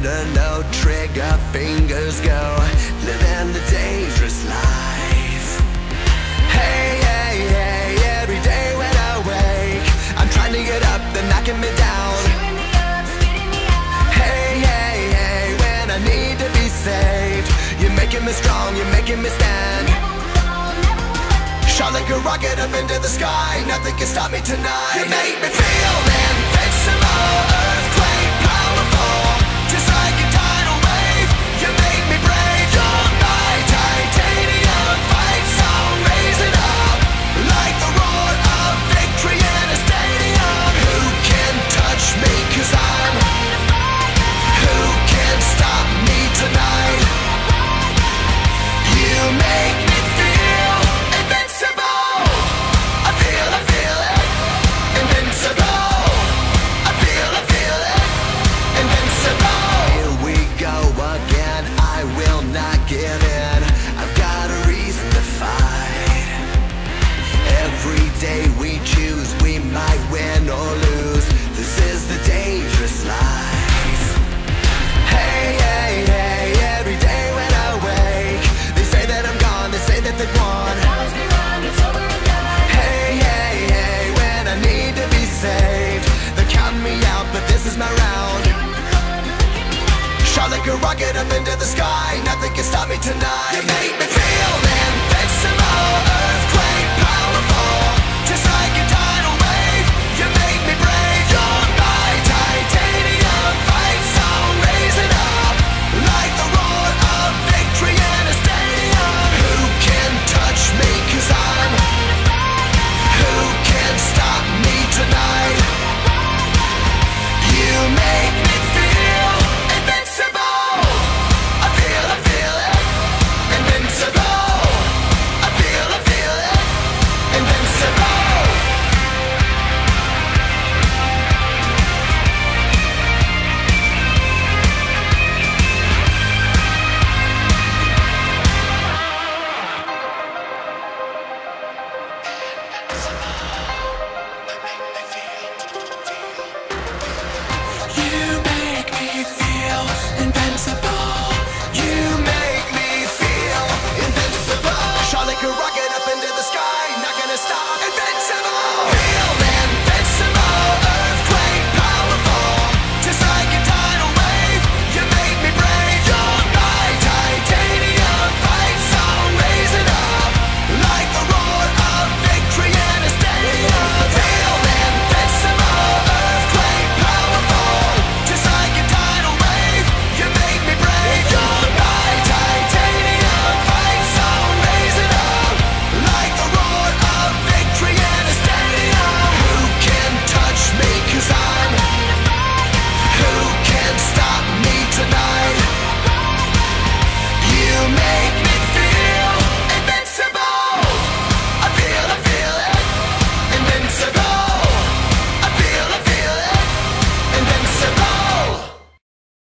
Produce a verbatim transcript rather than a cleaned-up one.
under no trigger, fingers go, living the dangerous life. Hey, hey, hey, every day when I wake, I'm trying to get up, they're knocking me down. Hey, hey, hey, when I need to be saved, you're making me strong, you're making me stand. Shot like a rocket up into the sky, nothing can stop me tonight. You make me feel invincible, earthquake powerful, just like a tidal wave. You make me brave, you're my titanium fight song, raising up like the roar of victory in a stadium. Who can touch me, cause I'm who can stop me tonight? You make me feel invincible. I feel, I feel it, invincible. I feel, I feel it, invincible. Here we go again, I will not give in. I've got a reason to fight. Every day we choose, we might win or lose. This is the dangerous life. Hey, hey, hey, every day when I wake, they say that I'm gone, they say that they've won. Hey, hey, hey, when I need to be saved, they're counting me out, but this is my round. Shot like a rocket up into the sky, nothing can stop me tonight. You make me feel